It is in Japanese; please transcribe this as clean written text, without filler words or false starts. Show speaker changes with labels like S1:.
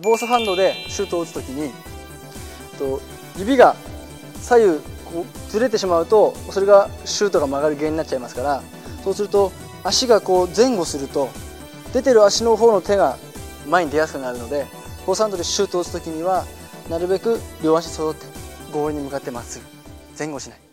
S1: フォースハンドでシュートを打つときに指が左右こうずれてしまうとそれがシュートが曲がる原因になっちゃいますから、そうすると足がこう前後すると出てる足の方の手が前に出やすくなるので、フォースハンドでシュートを打つときにはなるべく両足揃ってゴールに向かってまっすぐ前後しない。